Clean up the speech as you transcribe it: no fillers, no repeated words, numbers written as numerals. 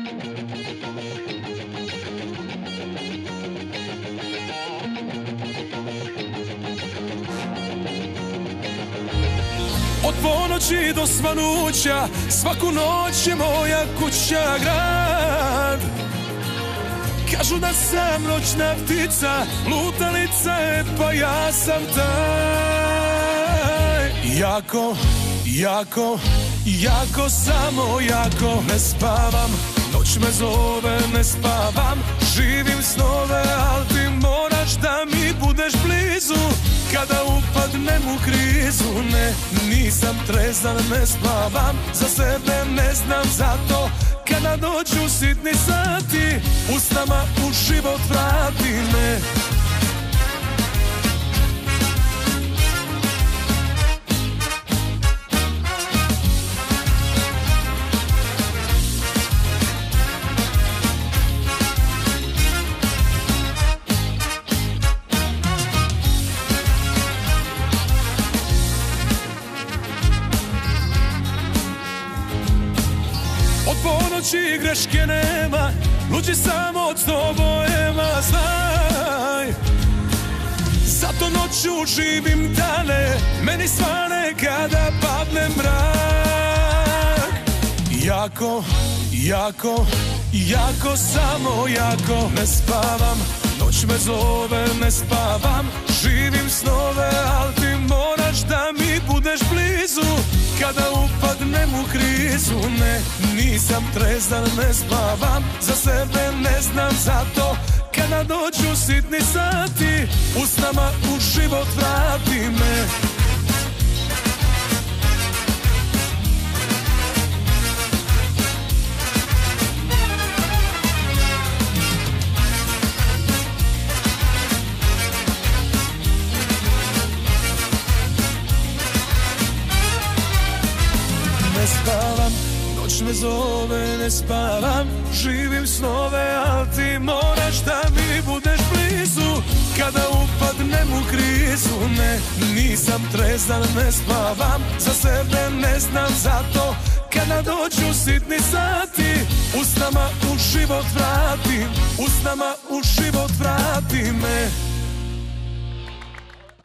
Od ponoći do svanuća, svaku noć je moja kuća grad. Kažu da sam noćna ptica, lutalica je, pa ja sam taj. Jako, jako, jako, samo jako. Ne spavam, noć me zove, ne spavam. Živim snove, al ti moraš da mi budeš blizu. Kada upadnem u krizu, ne, nisam trezan, ne spavam. Za sebe ne znam, zato kada dođu sitni sati, usnama u život vrati me. Od ponoći greške nema, luđi sam od tobojema, znaj. Zato noću živim dane, meni svane kada padne mrak. Jako, jako, jako, samo jako. Ne spavam, noć me zove, ne spavam. Živim snove, al ti moraš da mi budeš blizu. Kada upadnem u krizu, ne, nisam trezan, ne spavam. Za sebe ne znam, zato kada dođu sitni sati, usnama u život vrati me. Ne spavam, noć me zove, ne spavam. Živim snove, al ti moraš da mi budeš blizu. Kada upadnem u krizu, ne, nisam trezan, ne spavam. Za sebe ne znam, zato kada dođu sitni sati, usnama u život vrati, usnama u život vrati me.